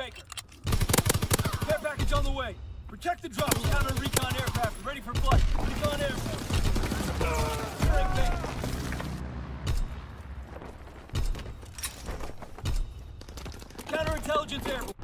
Baker. Care package on the way. Protect the drop. Counter recon aircraft. Ready for flight. Recon aircraft. Frank Baker. Counterintelligence aircraft.